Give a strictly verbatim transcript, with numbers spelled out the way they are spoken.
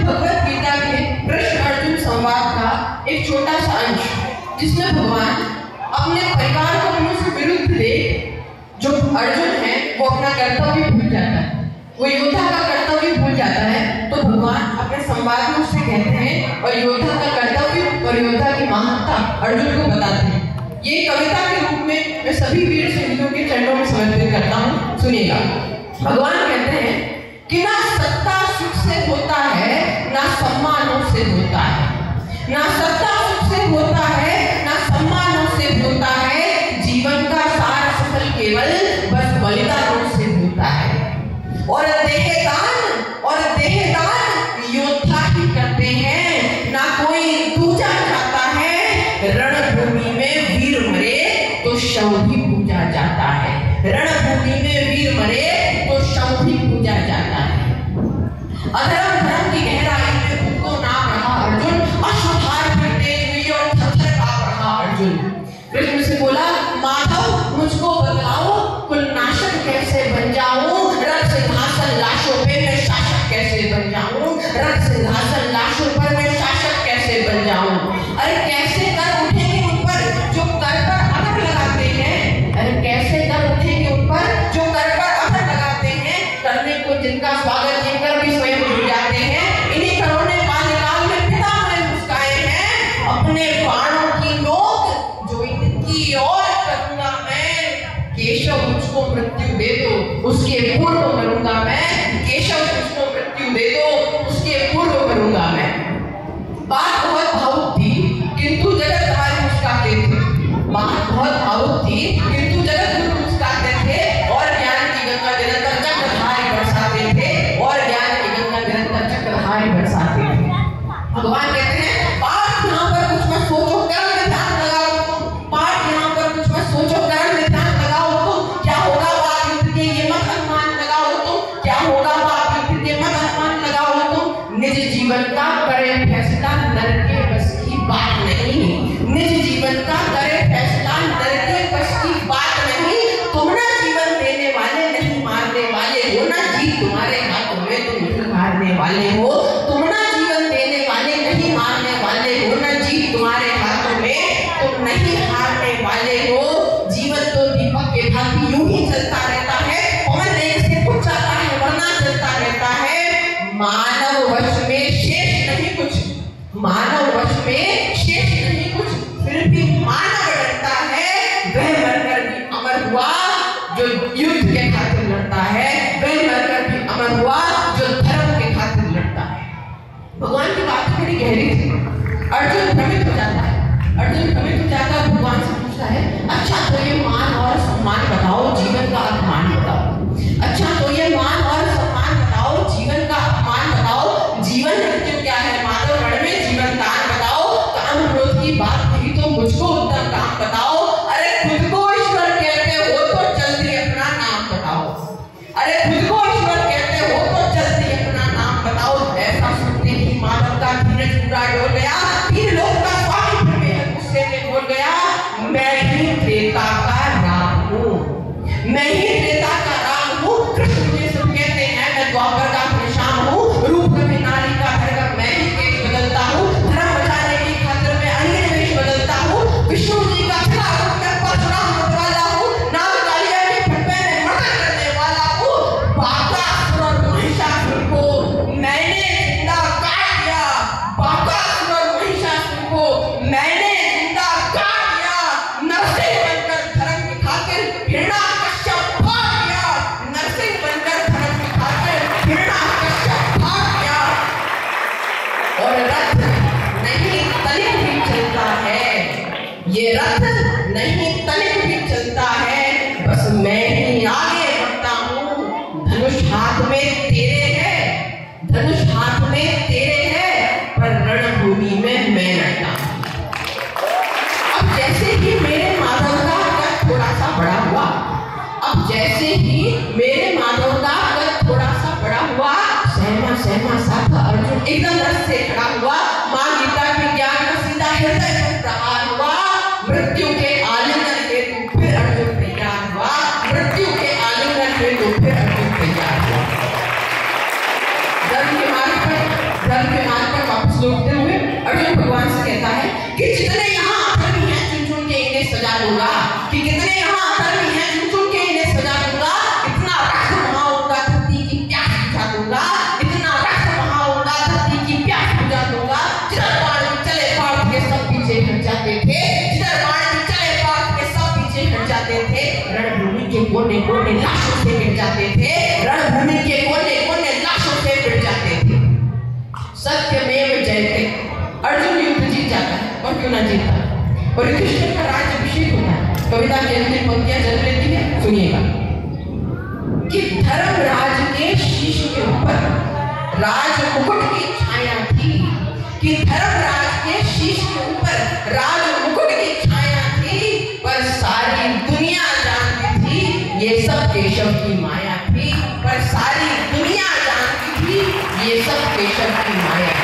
भगवत गीता के कृष्ण अर्जुन संवाद का एक छोटा सा अंश, जिसमें भगवान अपने परिवार को मनुष्य विरुद्ध देख जो अर्जुन है वो अपना कर्तव्य भूल जाता है, वो योद्धा का कर्तव्य भूल जाता है। तो भगवान अपने संवाद में उससे कहते हैं और योद्धा का कर्तव्य और योद्धा की महानता अर्जुन को बताते हैं। ये कविता के रूप में मैं सभी वीर सैनिकों के चरणों में समर्पित करता हूँ, सुनिएगा। भगवान कहते हैं कि ना सत्ता सुख से होता है, ना सम्मानों से होता है, ना सत्ता सुख से होता है, ना सम्मानों से होता है, जीवन का सार सफल केवल बस बलिदानों से होता है। और देहदान और देहदान योद्धा ही करते हैं, ना कोई दूजा जाता है। रणभूमि में वीर मरे तो शव भी पूजा जाता है, रणभूमि में वीर मरे तो शव भी पूजा जाता है। अधर्म धर्म की गहराई में उनको नाम रहा अर्जुन, अश्वत्थार की तेज हुई और थरथर कांप रहा अर्जुन। कृष्ण से बोला, माधव मुझको बतलाओ, कुलनाशक कैसे बन जाऊं, रक्त सिंहासन लाशों पे मैं शासक कैसे बन जाऊं, रक्त सिंहासन लाशों पर मैं शासक कैसे बन जाऊं। अरे कैसे कर उठेंगे उन पर जो कर पर अगर लगाते हैं, अरे कैसे कर उठेंगे उन पर जो कर पर अगर लगाते हैं, करने को जिनका स्वागत जिनकर भी स्वयं भूल जाते हैं। इन्हीं करों ने बाल्यकाल में पिता में मुस्काए हैं, अपने बाणों की नोक जो इनकी ओर करूंगा मैं। केशव मुझको मृत्यु दे दो, उसके पूर्व मरूंगा मैं। केशव मुझको मृत्यु दे दो, उसके पूर्व मरूंगा मैं। बात बहुत भावुक थी किंतु जगत हमारे मुस्कुराते थे, बात बहुत भावुक थी किंतु जगत गुरु मुस्कुराते थे और ज्ञान की गंगा निरंतर चक्रधारे बरसाते थे, और ज्ञान की गंगा निरंतर चक्रधारे बरसाते थे। भगवान कहते हैं, पाठ यहाँ पर कुछ मत सोचो, कर्म में ध्यान लगाओ तुम, पाठ यहाँ पर कुछ मत सोचो, कर्म में ध्यान लगाओ तुम। क्या होगा बात युद्ध के ये मत अनुमान लगाओ तुम, क्या होगा बात युद्ध के मत अनुमान लगाओ तुम। निज जीवन का करे फैसला नर के बस की बात नहीं, निज जीवन का करे फैसला नर के बस की बात नहीं। तुम ना जीवन देने वाले नहीं मारने वाले हो, ना जीत तुम्हारे हाथों में तुम नहीं हारने वाले हो। तुम ना जीवन देने वाले नहीं मारने वाले हो, ना जीत तुम्हारे हाथों में तुम नहीं हारने वाले हो। जीवन तो दीपक के भांति यूं ही चलता रहता है, पवन एक से कुछ जाता है वरना चलता रहता है। मानव वश में शेष नहीं कुछ, मानव वश में शेष नहीं कुछ, फिर भी मानव डरता है। वह मरकर भी अमर हुआ जो युद्ध के खातिर लड़ता है, वह मरकर भी अमर हुआ जो धर्म के खातिर लड़ता है। भगवान की बात बड़ी गहरी थी। अर्जुन भ्रमित हो जाता है, अर्जुन भ्रमित हो जाता है, भगवान से पूछता है, अच्छा तो ये मान और सम्मान बताओ, जीवन का अपमान बताओ। अच्छा तो ये मान और सम्मान बताओ, जीवन का अपमान बताओ। जीवन मृत्यु क्या है माधव, रण में जीवन दान बताओ। काम क्रोध की बात नहीं तो मुझको उत्तम काम बताओ। अरे खुद को ईश्वर कहते हो तो जल्दी अपना नाम बताओ, अरे खुद को ईश्वर कहते हो तो जल्दी अपना नाम बताओ। ऐसा सुनते ही माधव का धीरज पूरा डोल गया, तीन लोग का स्वामी फिर गुस्से में बोल गया, मैं ही त्रेता का राम हूँ, मैं ही त्रेता का राम हूँ। कृष्ण मुझे सब कहते हैं, मैं द्वापर का श्याम हूँ, रूप में नारी का भरकर मैं ही केश बदलता हूँ, धर्म बचाने की खातिर मैं अन्य वेश बदलता हूँ। विष्णु जी का खिला मैं परशुराम होने वाला हूँ, नाग कालिया के फटवे में मर्डर करने वाला हूँ। बाकासुर और महिषासुर को मैंने जिंदा काट दिया, बाकासुर और महिषासुर को मैंने जिंदा काट दिया। नरसिंह बनकर धर्म की खातिर हिरण्याकश्यप भाग गया, नरसिंह बनकर धर्म की खातिर हिरण्याकश्यप भाग गया। और रथ नहीं तनिक भी चलता है, ये रथ नहीं तनिक भी चलता है, बस मैं ही आगे बढ़ता हूँ। धनुष हाथ में तेरे है, धनुष हाथ में तेरे है, पर रणभूमि में मैं लड़ता हूँ। अब जैसे ही मेरे माधव का कद थोड़ा सा बड़ा हुआ, अब जैसे ही मेरे माधव का कद थोड़ा सा बड़ा हुआ, सहमा सहमा सा था अर्जुन एकदम रथ से खड़ा हुआ। मां गीता के ज्ञान का सीधा हृदय में प्रहार हुआ। मृत्यु सत्यमेव जयते। अर्जुन युद्ध जीत जाता है, और क्यों ना जीतता, और युधिष्ठिर का राज्याभिषेक होता है। कविता की अंतिम पंक्तियां जन्म लेती है, सुनिएगा। कि धर्मराज के शीश के ऊपर राज मुकुट की छाया थी, कि धर्मराज के शीश के ऊपर राज मुकुट की छाया थी, पर सारी दुनिया जानती थी ये सब केशव की माया थी, पर सारी दुनिया जानती थी ये सब केशव की माया